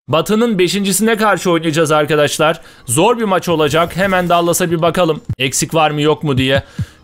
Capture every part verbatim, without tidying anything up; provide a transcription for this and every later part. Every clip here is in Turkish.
Batı'nın beşincisine karşı oynayacağız arkadaşlar. Zor bir maç olacak. Hemen Dallas'a bir bakalım. Eksik var mı yok mu diye.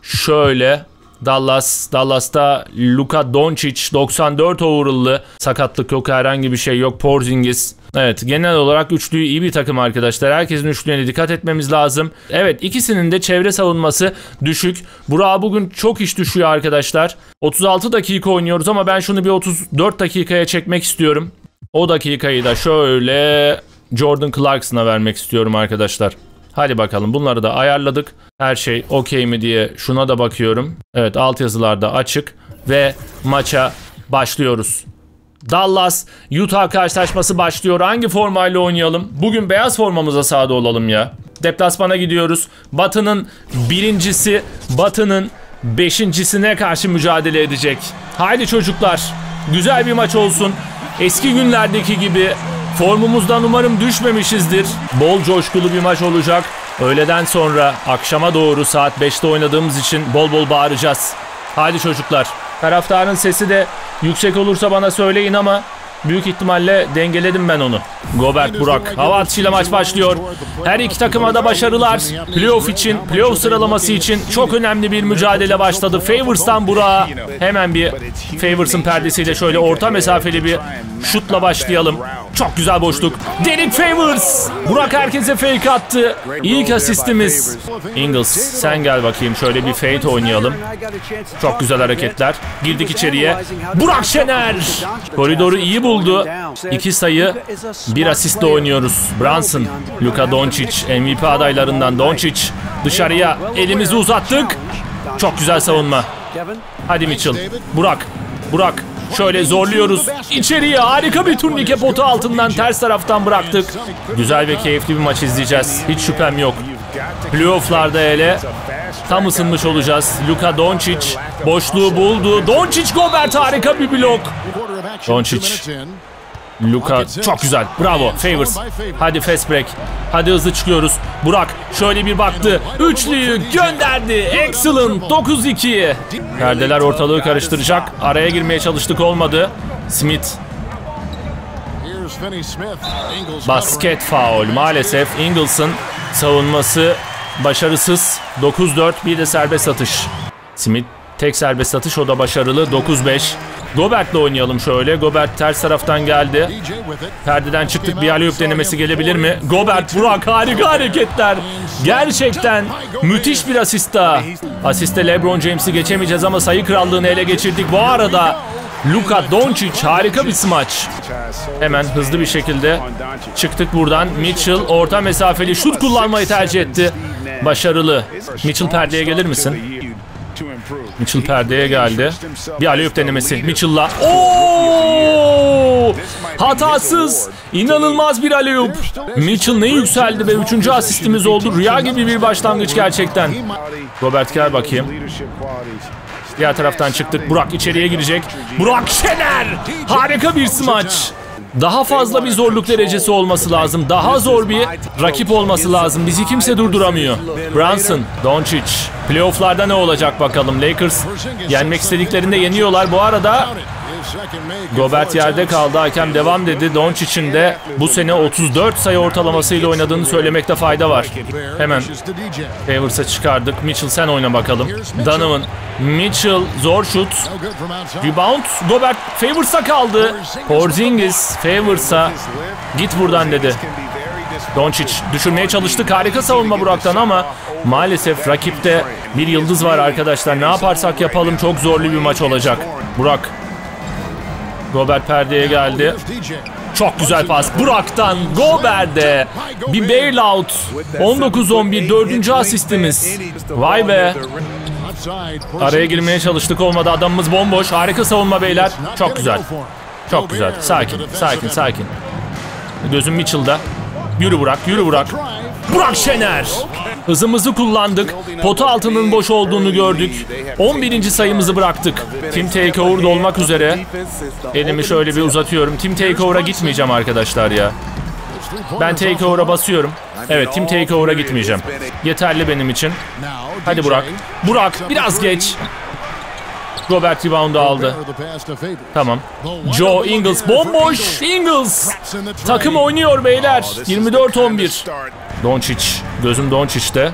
Şöyle Dallas, Dallas'ta Luka Doncic doksan dört overall'lı. Sakatlık yok, herhangi bir şey yok. Porzingis. Evet, genel olarak üçlüyü iyi bir takım arkadaşlar. Herkesin üçlüğüne dikkat etmemiz lazım. Evet, ikisinin de çevre savunması düşük. Burak'a bugün çok iş düşüyor arkadaşlar. otuz altı dakika oynuyoruz ama ben şunu bir otuz dört dakikaya çekmek istiyorum. O dakikayı da şöyle Jordan Clarkson'a vermek istiyorum arkadaşlar. Hadi bakalım, bunları da ayarladık. Her şey okey mi diye şuna da bakıyorum. Evet, altyazılar da açık ve maça başlıyoruz. Dallas Utah karşılaşması başlıyor. Hangi formayla oynayalım? Bugün beyaz formamıza sahada olalım ya. Deplasmana gidiyoruz. Batı'nın birincisi Batı'nın beşincisine karşı mücadele edecek. Haydi çocuklar, güzel bir maç olsun. Eski günlerdeki gibi formumuzdan umarım düşmemişizdir. Bol coşkulu bir maç olacak. Öğleden sonra akşama doğru saat beşte oynadığımız için bol bol bağıracağız. Haydi çocuklar. Taraftarın sesi de yüksek olursa bana söyleyin ama büyük ihtimalle dengeledim ben onu. Gobert, Burak. Hava atışıyla maç başlıyor. Her iki takıma da başarılar. Playoff için, playoff sıralaması için çok önemli bir mücadele başladı. Favors'tan Burak'a. Hemen bir Favors'ın perdesiyle şöyle orta mesafeli bir şutla başlayalım. Çok güzel boşluk. Derek Favors. Burak herkese fake attı. İlk asistimiz. Ingles, sen gel bakayım. Şöyle bir fade oynayalım. Çok güzel hareketler. Girdik içeriye. Burak Şener. Koridoru iyi buldu. İki sayı, bir asistle oynuyoruz. Brunson, Luka Doncic, M V P adaylarından Doncic. Dışarıya elimizi uzattık. Çok güzel savunma. Hadi Mitchell. Burak. Burak. Şöyle zorluyoruz. İçeriye harika bir turnike, potu altından ters taraftan bıraktık. Güzel ve keyifli bir maç izleyeceğiz. Hiç şüphem yok. Playoff'larda hele tam ısınmış olacağız. Luka Doncic boşluğu buldu. Doncic, Gobert, harika bir blok. Doncic. Luka çok güzel. Bravo. Favors. Hadi fast break. Hadi hızlı çıkıyoruz. Burak şöyle bir baktı. Üçlüyü gönderdi. Excellent. dokuz iki. Perdeler ortalığı karıştıracak. Araya girmeye çalıştık, olmadı. Smith. Basket faul. Maalesef Ingles'ın savunması başarısız. dokuz dört. Bir de serbest atış. Smith tek serbest atış, o da başarılı. dokuz beş. Gobert'le oynayalım şöyle. Gobert ters taraftan geldi. Perdeden çıktık. Bir alley-oop denemesi gelebilir mi? Gobert, Burak, harika hareketler. Gerçekten müthiş bir asist daha. Asiste LeBron James'i geçemeyeceğiz ama sayı krallığını ele geçirdik. Bu arada Luka Doncic harika bir smaç. Hemen hızlı bir şekilde çıktık buradan. Mitchell orta mesafeli şut kullanmayı tercih etti. Başarılı. Mitchell, perdeye gelir misin? Mitchell perdeye geldi. Bir alley-oop denemesi Mitchell'la. Ooo! Hatasız. İnanılmaz bir alley-oop. Mitchell ne yükseldi ve üçüncü asistimiz oldu. Rüya gibi bir başlangıç gerçekten. Robert, gel bakayım. Diğer taraftan çıktık. Burak içeriye girecek. Burak Şener. Harika bir smaç. Daha fazla bir zorluk derecesi olması lazım. Daha zor bir rakip olması lazım. Bizi kimse durduramıyor. Brunson, Doncic. Playoff'larda ne olacak bakalım. Lakers yenmek istediklerinde yeniyorlar. Bu arada Gobert yerde kaldı. Hakem devam dedi. Doncic'in de bu sene otuz dört sayı ortalamasıyla oynadığını söylemekte fayda var. Hemen Favors'a çıkardık. Mitchell, sen oyna bakalım. Donovan, Mitchell, zor şut. Rebound. Gobert Favors'a kaldı. Porzingis Favors'a git buradan dedi. Doncic düşürmeye çalıştık. Harika savunma Burak'tan ama maalesef rakipte bir yıldız var arkadaşlar. Ne yaparsak yapalım çok zorlu bir maç olacak. Burak. Gobert perdeye geldi. Çok güzel pas Burak'tan Gobert'e. Bir bailout. on dokuz on bir, dördüncü asistimiz. Vay be. Araya girmeye çalıştık, olmadı. Adamımız bomboş. Harika savunma beyler. Çok güzel. Çok güzel. Sakin, sakin, sakin. Gözüm Mitchell'da. Yürü Burak, yürü Burak. Burak Şener. Hızımızı kullandık. Potu altının boş olduğunu gördük. on birinci sayımızı bıraktık. Team Takeover'da olmak üzere. Elimi şöyle bir uzatıyorum. Team Takeover'a gitmeyeceğim arkadaşlar ya. Ben Takeover'a basıyorum. Evet, Team Takeover'a gitmeyeceğim. Yeterli benim için. Hadi Burak. Burak biraz geç. Gobert reboundu aldı. Tamam. Joe Ingles bomboş. Ingles. Takım oynuyor beyler. yirmi dört on bir. Doncic. Gözüm Doncic'te.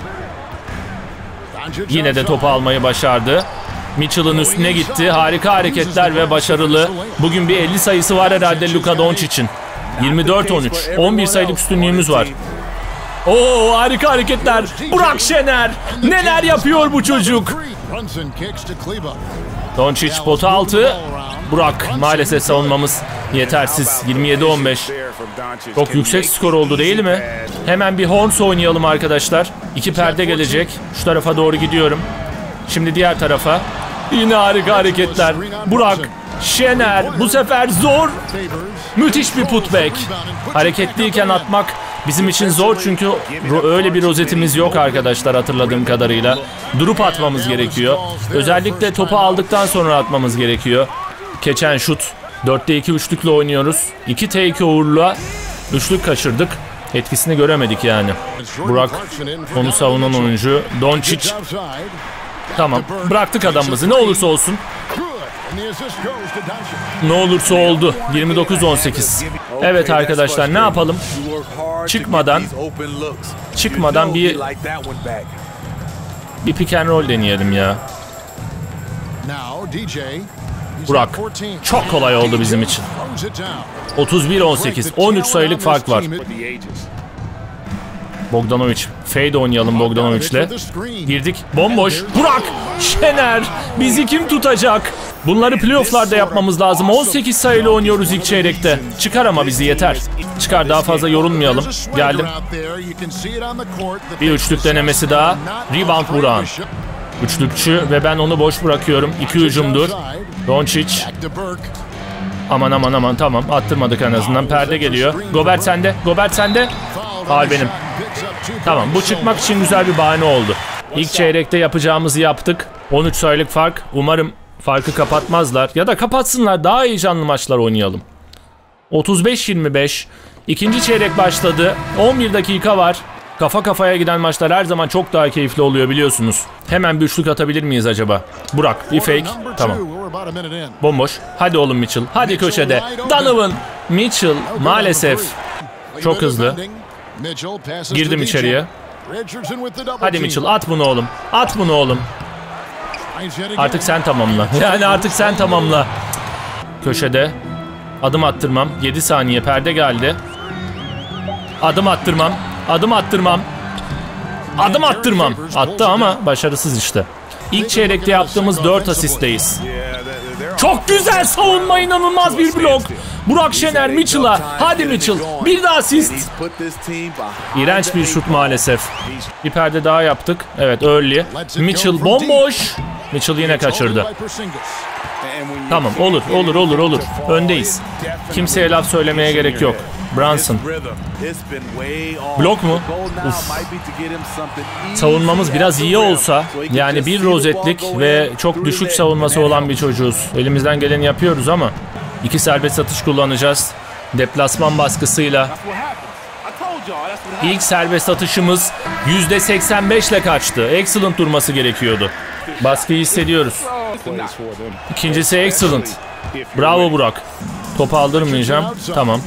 Yine de topu almayı başardı. Mitchell'ın üstüne gitti. Harika hareketler ve başarılı. Bugün bir elli sayısı var herhalde Luka Doncic'in. yirmi dört on üç. on bir sayılık üstünlüğümüz var. Oo, harika hareketler. Burak Şener. Neler yapıyor bu çocuk? Doncic potu altı. Burak, maalesef savunmamız yetersiz. yirmi yedi on beş. Çok yüksek skor oldu değil mi? Hemen bir Horns oynayalım arkadaşlar. İki perde gelecek. Şu tarafa doğru gidiyorum. Şimdi diğer tarafa. Yine harika hareketler. Burak Şener. Bu sefer zor. Müthiş bir putback. Hareketliyken atmak bizim için zor çünkü öyle bir rozetimiz yok arkadaşlar hatırladığım kadarıyla. Durup atmamız gerekiyor. Özellikle topu aldıktan sonra atmamız gerekiyor. Geçen şut. dörtte iki üçlükle oynuyoruz. iki take over'la üçlük kaçırdık. Etkisini göremedik yani. Burak onu savunan oyuncu. Doncic. Tamam. Bıraktık adamımızı. Ne olursa olsun. Ne olursa oldu. yirmi dokuz on sekiz. Evet arkadaşlar ne yapalım? Çıkmadan çıkmadan bir bir pick and roll deneyelim ya. Burak. Çok kolay oldu bizim için. otuz bir on sekiz. on üç sayılık fark var. Bogdanovic. Fade oynayalım Bogdanovic'le. Girdik. Bomboş. Burak Şener. Bizi kim tutacak? Bunları playoff'larda yapmamız lazım. on sekiz sayılı oynuyoruz ilk çeyrekte. Çıkar ama bizi yeter. Çıkar, daha fazla yorulmayalım. Geldim. Bir üçlük denemesi daha. Rebound Burak'ın. Üçlükçü ve ben onu boş bırakıyorum. İki hücumdur. Doncic. Aman aman aman tamam. Attırmadık en azından. Perde geliyor. Gobert sende. Gobert sende. Faul benim. Tamam, bu çıkmak için güzel bir bahane oldu. İlk çeyrekte yapacağımızı yaptık. on üç sayılık fark. Umarım farkı kapatmazlar. Ya da kapatsınlar, daha heyecanlı maçlar oynayalım. otuz beş yirmi beş. İkinci çeyrek başladı. on bir dakika var. Kafa kafaya giden maçlar her zaman çok daha keyifli oluyor biliyorsunuz. Hemen bir üçlük atabilir miyiz acaba? Burak bir fake. Tamam. Bomboş. Hadi oğlum Mitchell. Hadi köşede. Donovan. Mitchell maalesef çok hızlı. Girdim içeriye. Hadi Mitchell at bunu oğlum. At bunu oğlum. Artık sen tamamla. Yani artık sen tamamla. Köşede. Adım attırmam. yedi saniye perde geldi. Adım attırmam. Adım attırmam. Adım attırmam. Attı ama başarısız işte. İlk çeyrekte yaptığımız dört asistteyiz. Çok güzel savunma, inanılmaz bir blok. Burak Şener Mitchell'a. Hadi Mitchell. Bir daha asist. İğrenç bir şut maalesef. Bir perde daha yaptık. Evet, early. Mitchell bomboş. Mitchell yine kaçırdı. Tamam, olur olur olur olur. Öndeyiz. Kimseye laf söylemeye gerek yok. Brunson. Blok mu? Uf. Savunmamız biraz iyi olsa, yani bir rozetlik ve çok düşük savunması olan bir çocuğuz. Elimizden geleni yapıyoruz ama iki serbest atış kullanacağız. Deplasman baskısıyla. İlk serbest atışımız yüzde seksen beş ile kaçtı. Excellent durması gerekiyordu. Baskıyı hissediyoruz. İkincisi excellent. Bravo Burak. Topu aldırmayacağım. Tamam.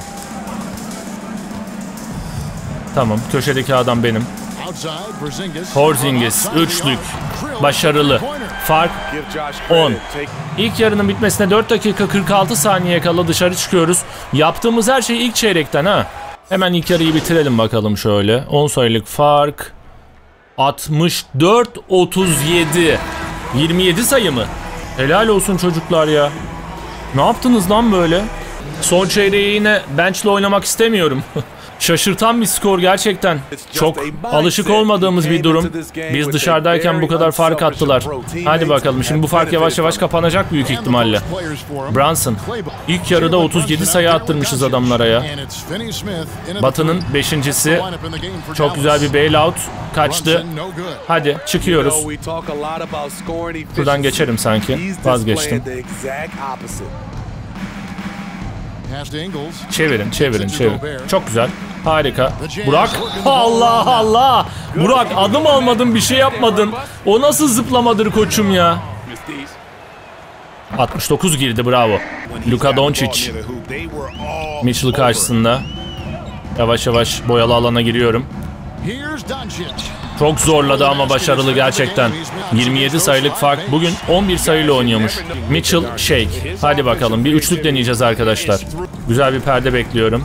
Tamam. Köşedeki adam benim. Porzingis. Üçlük. Başarılı. Fark on. İlk yarının bitmesine dört dakika kırk altı saniye kala dışarı çıkıyoruz. Yaptığımız her şey ilk çeyrekten ha. Hemen ilk yarıyı bitirelim bakalım şöyle. on sayılık fark. altmış dört otuz yedi. yirmi yedi sayı mı? Helal olsun çocuklar ya. Ne yaptınız lan böyle? Son çeyreği yine bench'le oynamak istemiyorum. Şaşırtan bir skor gerçekten. Çok alışık olmadığımız bir durum. Biz dışarıdayken bu kadar fark attılar. Hadi bakalım, şimdi bu fark yavaş yavaş kapanacak büyük ihtimalle. Brunson. İlk yarıda otuz yedi sayı attırmışız adamlara ya. Batı'nın beşincisi. Çok güzel bir bailout. Kaçtı. Hadi çıkıyoruz. Buradan geçerim sanki. Vazgeçtim. Çevirin, çevirin, çevirin. Çok güzel. Harika. Burak. Allah Allah. Burak, adım almadın, bir şey yapmadın. O nasıl zıplamadır koçum ya. altmış dokuz girdi, bravo. Luka Doncic. Mitchell karşısında. Yavaş yavaş boyalı alana giriyorum. Çok zorladı ama başarılı gerçekten. yirmi yedi sayılık fark. Bugün on bir sayıyla oynuyormuş. Mitchell, Shake. Hadi bakalım, bir üçlük deneyeceğiz arkadaşlar. Güzel bir perde bekliyorum.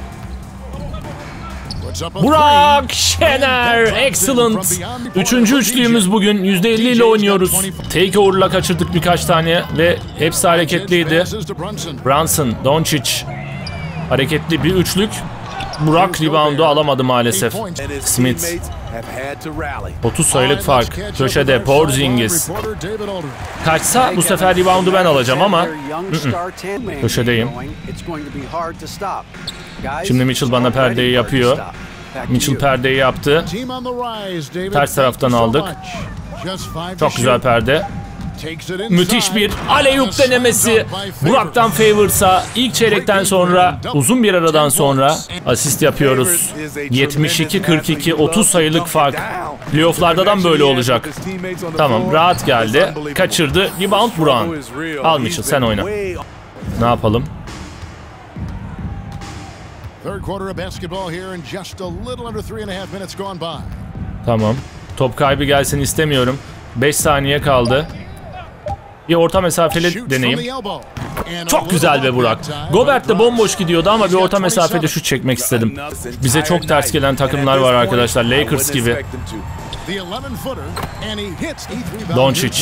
Burak Şener, excellent. Üçüncü üçlüğümüz bugün, yüzde elli ile oynuyoruz. Takeover'la kaçırdık birkaç tane ve hepsi hareketliydi. Brunson, Doncic. Hareketli bir üçlük. Burak reboundu alamadı maalesef. Smith. otuz sayılık fark. Köşede Porzingis. Kaçsa bu sefer reboundu ben alacağım ama ı -ı. Köşedeyim. Şimdi Mitchell bana perdeyi yapıyor. Mitchell perdeyi yaptı. Ters taraftan aldık. Çok güzel perde. Müthiş bir alley-oop denemesi. Burak'tan Favors'a ilk çeyrekten sonra, uzun bir aradan sonra asist yapıyoruz. yetmiş iki kırk iki, otuz sayılık fark. Playoff'lardan böyle olacak. Tamam, rahat geldi. Kaçırdı. Rebound Burak'ın. Al Mitchell, sen oyna. Ne yapalım? Tamam. Top kaybı gelsin istemiyorum. beş saniye kaldı. Bir orta mesafeli deneyim. Çok güzel be Burak. Gobert de bomboş gidiyordu ama bir orta mesafede şut çekmek istedim. Bize çok ters gelen takımlar var arkadaşlar. Lakers gibi. Doncic.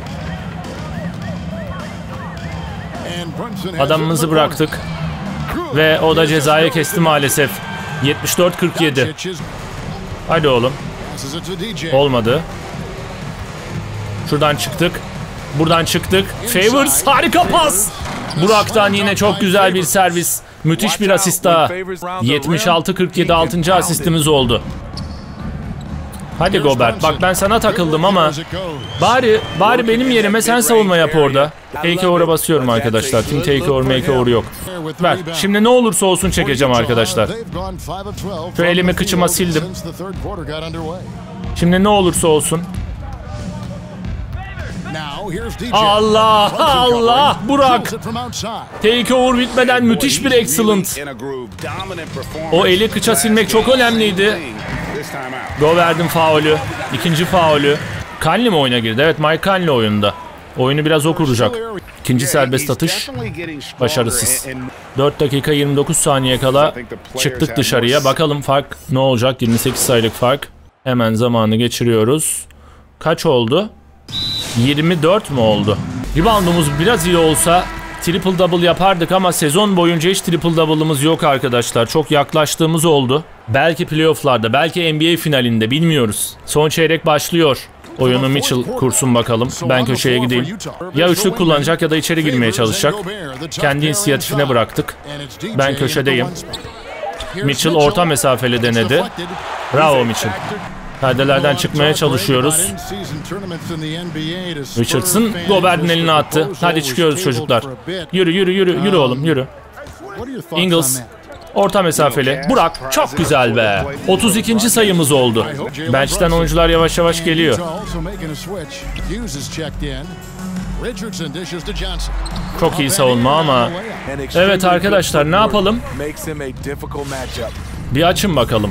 Adamımızı bıraktık. Ve o da cezaya kesti maalesef. yetmiş dört kırk yedi. Hadi oğlum. Olmadı. Şuradan çıktık. Buradan çıktık. Favors, harika pas. Burak'tan yine çok güzel bir servis. Müthiş bir asist daha. yetmiş altı kırk yedi, altıncı asistimiz oldu. Hadi Gobert, bak ben sana takıldım ama bari bari benim yerime sen savunma yap orada. Takeover'a basıyorum arkadaşlar. Team takeover, makeover yok. Ver. Şimdi ne olursa olsun çekeceğim arkadaşlar. Şu elimi kıçıma sildim. Şimdi ne olursa olsun. Allah Allah, Burak. Takeover bitmeden müthiş bir excellent. O eli kıça silmek çok önemliydi. Gobert'in faulü. İkinci faulü. Conley mi oyuna girdi? Evet, Mike Conley oyunda. Oyunu biraz o kuracak. İkinci serbest atış. Başarısız. dört dakika yirmi dokuz saniye kala çıktık dışarıya. Bakalım fark ne olacak? yirmi sekiz sayılık fark. Hemen zamanı geçiriyoruz. Kaç oldu? yirmi dört mu oldu? Reboundumuz biraz iyi olsa triple double yapardık ama sezon boyunca hiç triple double'ımız yok arkadaşlar. Çok yaklaştığımız oldu. Belki playoff'larda, belki N B A finalinde, bilmiyoruz. Son çeyrek başlıyor. Oyunu Mitchell kursun bakalım. Ben köşeye gideyim. Ya üçlük kullanacak ya da içeri girmeye çalışacak. Kendi inisiyatifine bıraktık. Ben köşedeyim. Mitchell orta mesafeli denedi. Bravo Mitchell. Perdelerden çıkmaya çalışıyoruz. Richardson Gobert'in eline attı. Hadi çıkıyoruz çocuklar. Yürü yürü yürü yürü oğlum yürü. Ingles orta mesafeli. Burak çok güzel be. otuz ikinci sayımız oldu. Bench'ten oyuncular yavaş yavaş geliyor. Çok iyi savunma ama. Evet arkadaşlar, ne yapalım? Bir açın bakalım.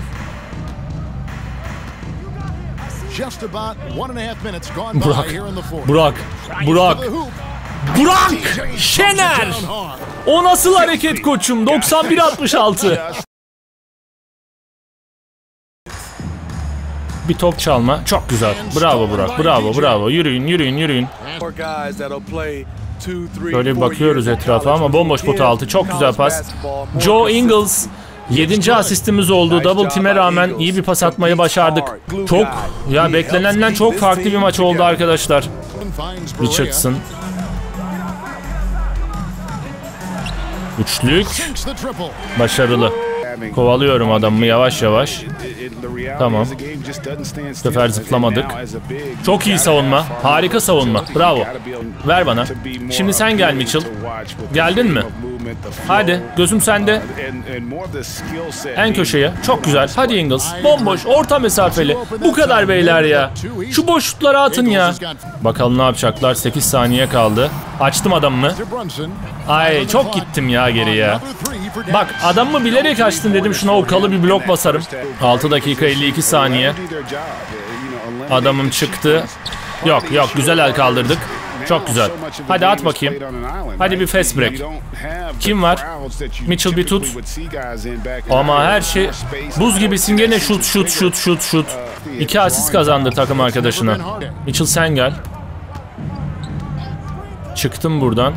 Burak, Burak, Burak, Burak Şener. O nasıl hareket koçum? doksan bir altmış altı. Bir top çalma. Çok güzel. Bravo Burak. Bravo, bravo. Yürüyün, yürüyün, yürüyün. Böyle bir bakıyoruz etrafa ama bomboş pota altı. Çok güzel pas. Joe Ingles. yedinci asistimiz oldu. Double team'e rağmen iyi bir pas atmayı başardık. Çok, ya beklenenden çok farklı bir maç oldu arkadaşlar. Richardson. Üçlük. Başarılı. Kovalıyorum adamımı yavaş yavaş. Tamam. Bu sefer zıplamadık. Çok iyi savunma. Harika savunma. Bravo. Ver bana. Şimdi sen gel Mitchell. Geldin mi? Hadi gözüm sende. En köşeye. Çok güzel. Hadi Ingles. Bomboş. Orta mesafeli. Bu kadar beyler ya. Şu boşluklara atın ya. Bakalım ne yapacaklar. sekiz saniye kaldı. Açtım adamımı. Ay çok gittim ya geriye. Bak adamımı bilerek açtım dedim. Şuna okalı bir blok basarım. altı dakika elli iki saniye. Adamım çıktı. Yok yok güzel el kaldırdık. Çok güzel. Hadi at bakayım. Hadi bir fast break. Kim var? Mitchell bir tut. Ama her şey buz gibisin gene şut şut şut şut şut. İki asist kazandı takım arkadaşına. Mitchell sen gel. Çıktım buradan.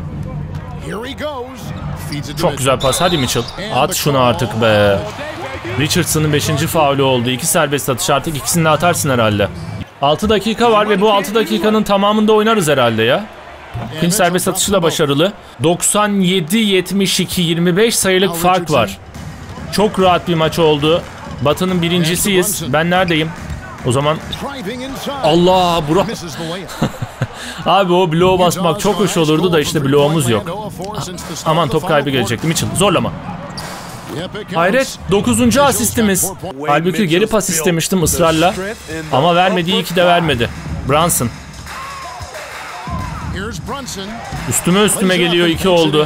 Çok güzel pas. Hadi Mitchell. At şunu artık be. Richardson'ın beşinci faulü oldu. İki serbest atış artık ikisini de atarsın herhalde. altı dakika var ve bu altı dakikanın tamamında oynarız herhalde ya. Kim serbest atışıyla başarılı. doksan yedi yetmiş iki yirmi beş sayılık fark var. Çok rahat bir maç oldu. Batı'nın birincisiyiz. Ben neredeyim? O zaman Allah bura. Abi o bloğu basmak çok hoş olurdu da işte bloğumuz yok. Aman top kaybı gelecekti. Mitchell zorlama. Hayret dokuzuncu asistimiz. Halbuki geri pas istemiştim ısrarla. Ama vermedi, iyi ki de vermedi. Brunson. Üstüme üstüme geliyor, iki oldu.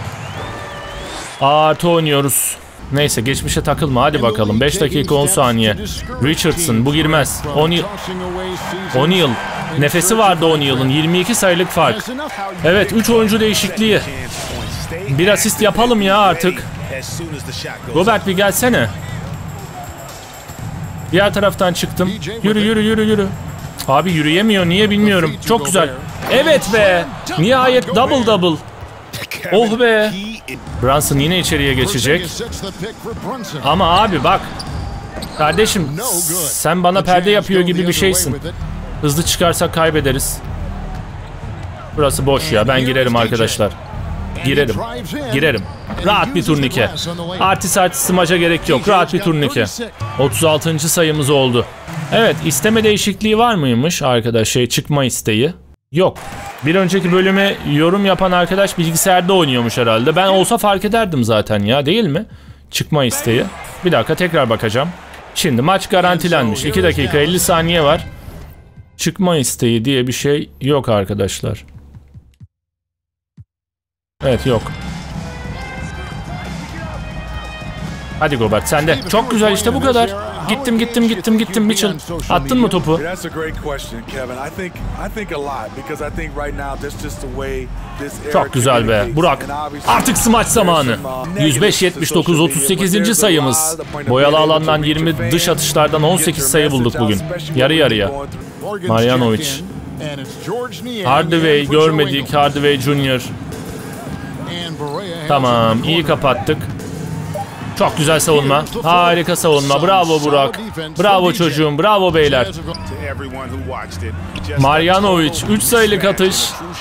Artı oynuyoruz. Neyse geçmişe takılma hadi bakalım. beş dakika on saniye. Richardson bu girmez. O'Neal. O'Neal. Nefesi vardı O'Neal'ın. yirmi iki sayılık fark. Evet üç oyuncu değişikliği. Bir asist yapalım ya artık. Robert bir gelsene. Diğer taraftan çıktım. Yürü yürü yürü yürü. Abi yürüyemiyor niye bilmiyorum. Çok güzel. Evet be. Nihayet double double. Oh be. Brunson yine içeriye geçecek. Ama abi bak. Kardeşim sen bana perde yapıyor gibi bir şeysin. Hızlı çıkarsak kaybederiz. Burası boş ya, ben girerim arkadaşlar. Girerim. Girerim. Rahat bir turnike. Artist artist smaca gerek yok. Rahat bir turnike. otuz altıncı sayımız oldu. Evet, isteme değişikliği var mıymış arkadaş? Şey, çıkma isteği. Yok. Bir önceki bölüme yorum yapan arkadaş bilgisayarda oynuyormuş herhalde. Ben olsa fark ederdim zaten ya, değil mi? Çıkma isteği. Bir dakika tekrar bakacağım. Şimdi maç garantilenmiş. iki dakika elli saniye var. Çıkma isteği diye bir şey yok arkadaşlar. Evet yok. Hadi Gobert sen de. Çok güzel işte bu kadar. Gittim gittim gittim gittim Mitchell. Attın mı topu? Çok güzel be. Burak. Artık smaç zamanı. yüz beş yetmiş dokuz otuz sekizinci sayımız. Boyalı alandan yirmi, dış atışlardan on sekiz sayı bulduk bugün. Yarı yarıya. Marjanovic. Hardaway görmedik. Hardaway Junior Tamam, iyi kapattık. Çok güzel savunma. Harika savunma. Bravo Burak. Bravo çocuğum. Bravo beyler. Marjanovic üç sayılık atış.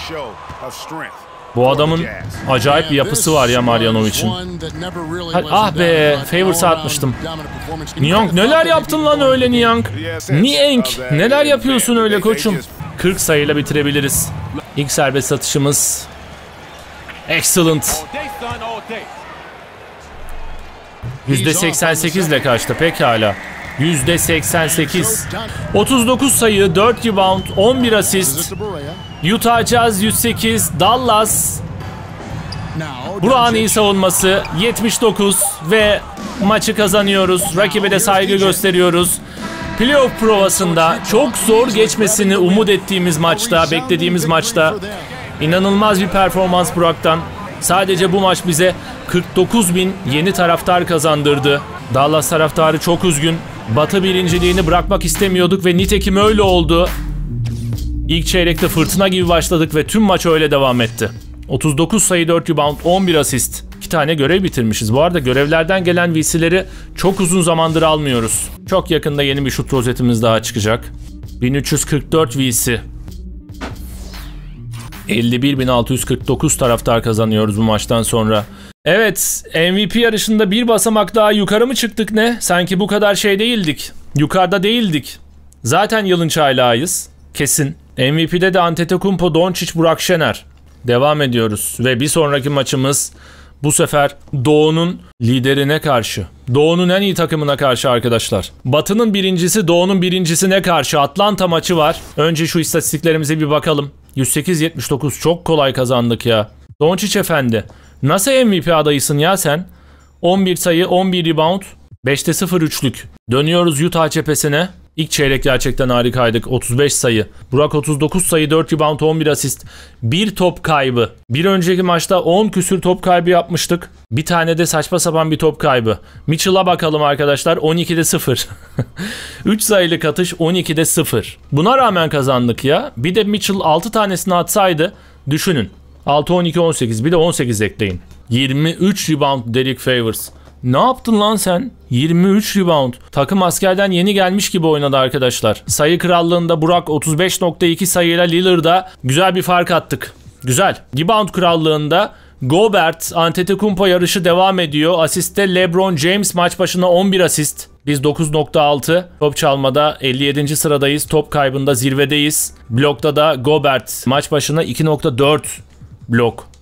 Bu adamın acayip bir yapısı var ya Marjanovic'in. Ah be, Favors'a atmıştım. Niang neler yaptın lan öyle Niang? Niang neler yapıyorsun öyle koçum? kırk sayıyla bitirebiliriz. İlk serbest atışımız. Excellent. yüzde seksen sekiz ile kaçtı pekala. yüzde seksen sekiz. otuz dokuz sayı, dört rebound, on bir asist. Utah Jazz yüz sekiz, Dallas. Burak'ın iyi savunması yetmiş dokuz ve maçı kazanıyoruz. Rakibe de saygı gösteriyoruz. Playoff provasında çok zor geçmesini umut ettiğimiz maçta, beklediğimiz maçta inanılmaz bir performans Burak'tan. Sadece bu maç bize kırk dokuz bin yeni taraftar kazandırdı. Dallas taraftarı çok üzgün. Batı birinciliğini bırakmak istemiyorduk ve nitekim öyle oldu. İlk çeyrekte fırtına gibi başladık ve tüm maç öyle devam etti. otuz dokuz sayı, dört rebound, on bir asist. iki tane görev bitirmişiz. Bu arada görevlerden gelen V C'leri çok uzun zamandır almıyoruz. Çok yakında yeni bir şut rozetimiz daha çıkacak. bin üç yüz kırk dört V C. elli bir bin altı yüz kırk dokuz taraftar kazanıyoruz bu maçtan sonra. Evet, M V P yarışında bir basamak daha yukarı mı çıktık ne? Sanki bu kadar şey değildik. Yukarıda değildik. Zaten yılın çaylağıyız. Kesin. M V P'de de Antetokounmpo, Doncic, Burak Şener. Devam ediyoruz ve bir sonraki maçımız Bu sefer Doğu'nun liderine karşı. Doğu'nun en iyi takımına karşı arkadaşlar. Batı'nın birincisi Doğu'nun birincisine karşı Atlanta maçı var. Önce şu istatistiklerimize bir bakalım. yüz sekiz yetmiş dokuz çok kolay kazandık ya. Doncic efendi. Nasıl M V P adayısın ya sen? on bir sayı, on bir rebound, beşte sıfır üçlük. Dönüyoruz Utah cephesine. İlk çeyrek gerçekten harikaydık. otuz beş sayı. Burak otuz dokuz sayı, dört rebound, on bir asist. Bir top kaybı. Bir önceki maçta on küsür top kaybı yapmıştık. Bir tane de saçma sapan bir top kaybı. Mitchell'a bakalım arkadaşlar. on ikide sıfır. üç sayılık atış, on ikide sıfır. Buna rağmen kazandık ya. Bir de Mitchell altı tanesini atsaydı düşünün. altı, on iki, on sekiz. Bir de on sekiz ekleyin. yirmi üç rebound Derek Favors. Ne yaptın lan sen? yirmi üç rebound. Takım askerden yeni gelmiş gibi oynadı arkadaşlar. Sayı krallığında Burak otuz beş nokta iki sayıyla Lillard'a güzel bir fark attık. Güzel. Rebound krallığında Gobert, Antetokounmpo yarışı devam ediyor. Asiste LeBron James maç başına on bir asist. Biz dokuz nokta altı. Top çalmada elli yedinci sıradayız. Top kaybında zirvedeyiz. Blokta da Gobert maç başına iki nokta dört blok.